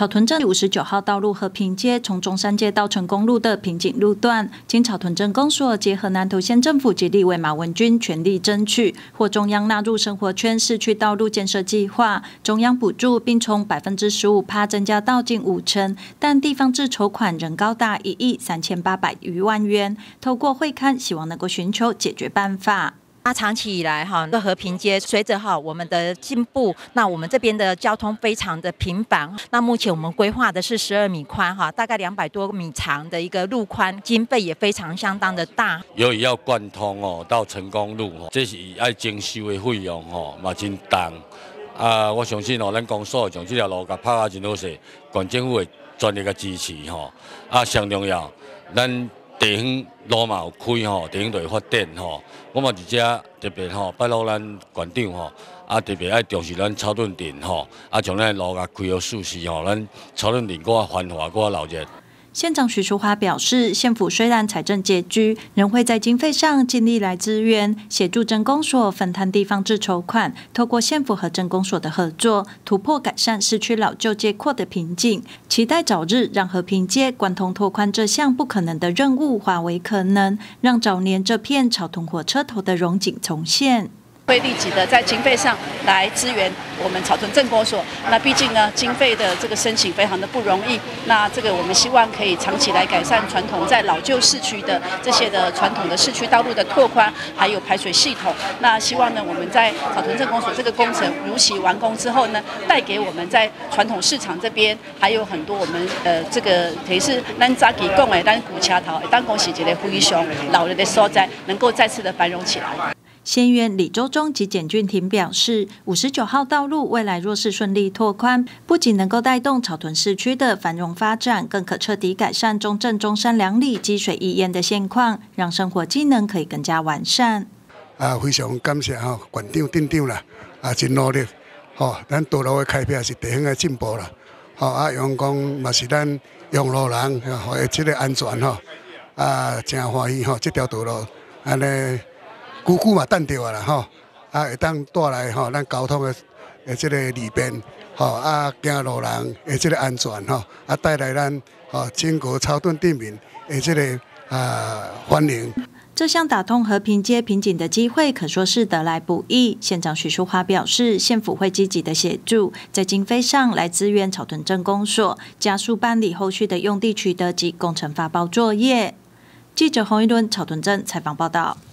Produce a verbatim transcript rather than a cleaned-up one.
草屯镇五十九号道路和平街从中山街到成功路的瓶颈路段，经草屯镇公所结合南投县政府及立委马文君全力争取，获中央纳入生活圈市区道路建设计划，中央补助，并从百分之十五趴增加到近五成，但地方自筹款仍高达一亿三千八百余万元。透过会勘，希望能够寻求解决办法。 那长期以来，哈，和平街随着哈我们的进步，那我们这边的交通非常的频繁。那目前我们规划的是十二米宽，哈，大概两百多米长的一个路宽，经费也非常相当的大。 由于要贯通哦到成功路哦，这是要征收的费用哦，嘛真重。啊，我相信哦，咱公所将这条路甲拍啊真好势，县政府会全力嘅支持吼。啊，上重要，咱。 地方路嘛有开吼，地方就会发展吼。我嘛伫遮特别吼拜托咱县长吼，啊特别爱重视咱草屯镇吼，啊将咱路甲开好舒适吼，咱草屯镇搁较繁华，搁较闹热。 县长徐淑华表示，县府虽然财政拮据，仍会在经费上尽力来支援，协助镇公所分摊地方自筹款，透过县府和镇公所的合作，突破改善市区老旧街廓的瓶颈，期待早日让和平街贯通拓宽这项不可能的任务化为可能，让早年这片草屯火车头的荣景重现。 会立即的在经费上来支援我们草屯镇公所。那毕竟呢，经费的这个申请非常的不容易。那这个我们希望可以长期来改善传统在老旧市区的这些的传统的市区道路的拓宽，还有排水系统。那希望呢，我们在草屯镇公所这个工程如期完工之后呢，带给我们在传统市场这边还有很多我们呃这个等于是咱早期讲的咱古桥头，当恭喜一个非常老人的所在，能够再次的繁荣起来。 县院李周忠及简俊廷表示，五十九号道路未来若是顺利拓宽，不仅能够带动草屯市区的繁荣发展，更可彻底改善中正、中山两里积水易淹的现况，让生活机能可以更加完善。 啊，非常感谢哈县长、镇长啦，啊真努力，吼，咱道路的开辟是地方的进步啦，吼啊，用讲嘛是咱用路人，吼，这个安全吼，啊真欢喜吼，这条道路安尼。 久久嘛等着啊啦吼，啊会当带来吼咱交通的诶这个利便，吼啊行路人诶这个安全吼，啊带来咱吼整个草屯镇民诶这个啊欢迎。 这项打通和平街瓶颈的机会，可说是得来不易。县长许淑华表示，县府会积极的协助，在经费上来支援草屯镇公所，加速办理后续的用地取得及工程发包作业。记者洪一伦草屯镇采访报道。